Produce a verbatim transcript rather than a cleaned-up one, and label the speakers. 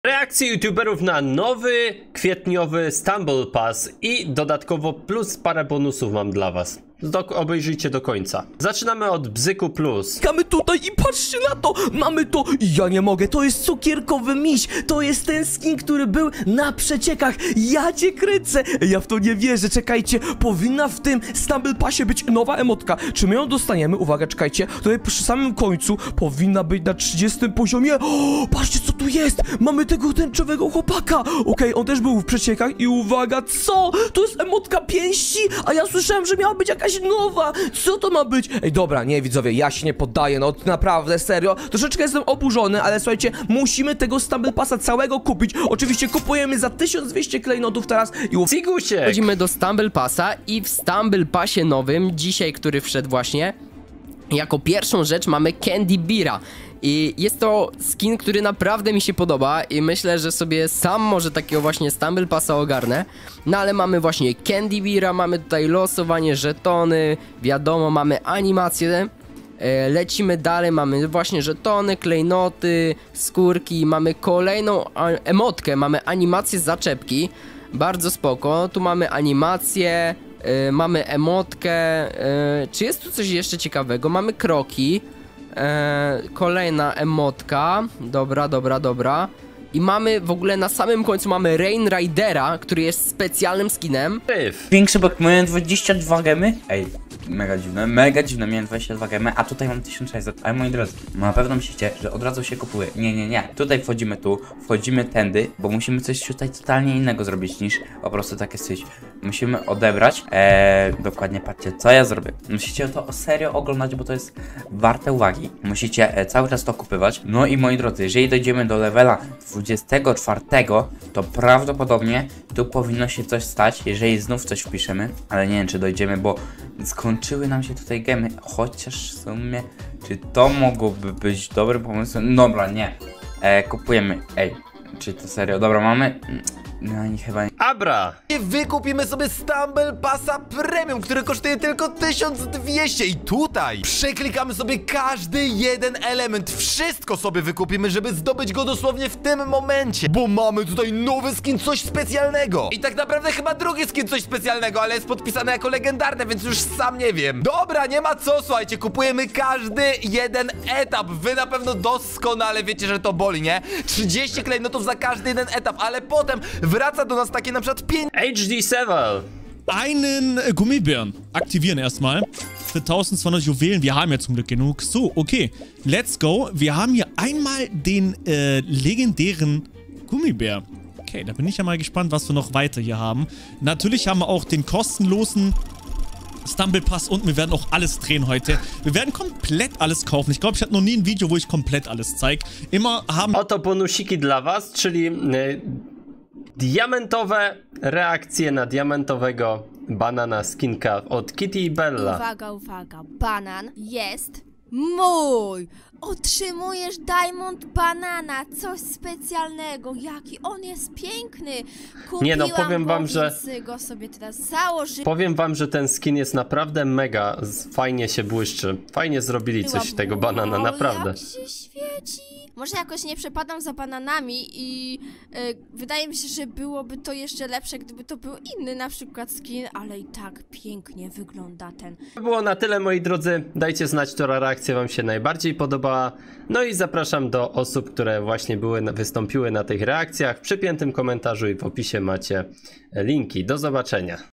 Speaker 1: Reakcje youtuberów na nowy kwietniowy Stumble Pass i dodatkowo plus parę bonusów mam dla was. Dok obejrzyjcie do końca. Zaczynamy od Bzyku Plus.
Speaker 2: Mamy tutaj i patrzcie na to! Mamy to! Ja nie mogę, to jest cukierkowy miś! To jest ten skin, który był na przeciekach! Ja cię kręcę! Ja w to nie wierzę, czekajcie! Powinna w tym Stumble Passie być nowa emotka. Czy my ją dostaniemy? Uwaga, czekajcie. Tutaj przy samym końcu powinna być na trzydziestym poziomie. O, patrzcie, co tu jest! Mamy tego tęczowego chłopaka! Okej, okay, on też był w przeciekach i uwaga, co? To jest emotka pięści? A ja słyszałem, że miała być jakaś nowa! Co to ma być? Ej, dobra, nie widzowie, ja się nie poddaję, no naprawdę, serio. Troszeczkę jestem oburzony, ale słuchajcie, musimy tego Stumble Passa całego kupić. Oczywiście kupujemy za tysiąc dwieście klejnotów teraz i
Speaker 1: Cigusiek!
Speaker 3: Wchodzimy do Stumble Passa i w Stumble Passie nowym, dzisiaj, który wszedł właśnie, jako pierwszą rzecz mamy Candy Beera. I jest to skin, który naprawdę mi się podoba i myślę, że sobie sam może takiego właśnie Stumble Passa ogarnę. No ale mamy właśnie Candy Beera, mamy tutaj losowanie, żetony, wiadomo, mamy animację. e, Lecimy dalej, mamy właśnie żetony, klejnoty, skórki, mamy kolejną emotkę, mamy animację zaczepki. Bardzo spoko, tu mamy animację, e, mamy emotkę, e, czy jest tu coś jeszcze ciekawego? Mamy kroki. Eee, kolejna emotka. Dobra, dobra, dobra. I mamy w ogóle na samym końcu mamy Rain Ridera, który jest specjalnym skinem.
Speaker 4: Większy, bo miałem dwadzieścia dwa gemy. Ej, mega dziwne, mega dziwne, miałem dwadzieścia dwa gemy, a tutaj mam tysiąc sześćset. Ale moi drodzy, na pewno myślicie, że od razu się kupuje. Nie, nie, nie. Tutaj wchodzimy tu, wchodzimy tędy, bo musimy coś tutaj totalnie innego zrobić niż po prostu takie coś. Musimy odebrać. Eee, dokładnie patrzcie, co ja zrobię. Musicie to serio oglądać, bo to jest warte uwagi. Musicie e, cały czas to kupywać. No i moi drodzy, jeżeli dojdziemy do levela dwudziestego czwartego, to prawdopodobnie tu powinno się coś stać, jeżeli znów coś wpiszemy. Ale nie wiem, czy dojdziemy, bo skończyły nam się tutaj gemy. Chociaż w sumie, czy to mogłoby być dobrym pomysłem? Dobra, nie. E, kupujemy. Ej, czy to serio? Dobra, mamy... No i chyba nie.
Speaker 1: Abra!
Speaker 5: I wykupimy sobie Stumble Passa Premium, który kosztuje tylko tysiąc dwieście i tutaj przeklikamy sobie każdy jeden element, wszystko sobie wykupimy, żeby zdobyć go dosłownie w tym momencie, bo mamy tutaj nowy skin, coś specjalnego i tak naprawdę chyba drugi skin, coś specjalnego, ale jest podpisane jako legendarne, więc już sam nie wiem. Dobra, nie ma co, słuchajcie, kupujemy każdy jeden etap, wy na pewno doskonale wiecie, że to boli, nie? trzydzieści klejnotów za każdy jeden etap, ale potem wraca do nas takie na przykład pięć.
Speaker 1: H D Sevel.
Speaker 6: Einen äh, Gummibären aktivieren erstmal. Für tausendzweihundert Juwelen. Wir haben ja zum Glück genug. So, okay. Let's go. Wir haben hier einmal den äh, legendären Gummibär. Okay, da bin ich ja mal gespannt, was wir noch weiter hier haben. Natürlich haben wir auch den kostenlosen Stumble Pass und wir werden auch alles drehen heute. Wir werden komplett alles kaufen. Ich glaube, ich hatte noch nie ein Video, wo ich komplett alles zeige. Immer haben...
Speaker 1: Oto bonusiki dla was, czyli y, diamentowe reakcje na diamentowego banana skinka od Kitty i Bella.
Speaker 7: Uwaga, uwaga, banan jest mój! Otrzymujesz Diamond Banana, coś specjalnego, jaki on jest piękny. Kupiłam
Speaker 1: Nie no, powiem wam,
Speaker 7: go,
Speaker 1: że
Speaker 7: więc go sobie teraz założyłam.
Speaker 1: Powiem wam, że ten skin jest naprawdę mega, fajnie się błyszczy. Fajnie zrobili coś z tego banana, naprawdę.
Speaker 7: Jak się świeci. Może jakoś nie przepadam za bananami i y, wydaje mi się, że byłoby to jeszcze lepsze, gdyby to był inny na przykład skin, ale i tak pięknie wygląda ten.
Speaker 1: To było na tyle, moi drodzy. Dajcie znać, która reakcja wam się najbardziej podobała. No i zapraszam do osób, które właśnie były, wystąpiły na tych reakcjach. W przypiętym komentarzu i w opisie macie linki. Do zobaczenia.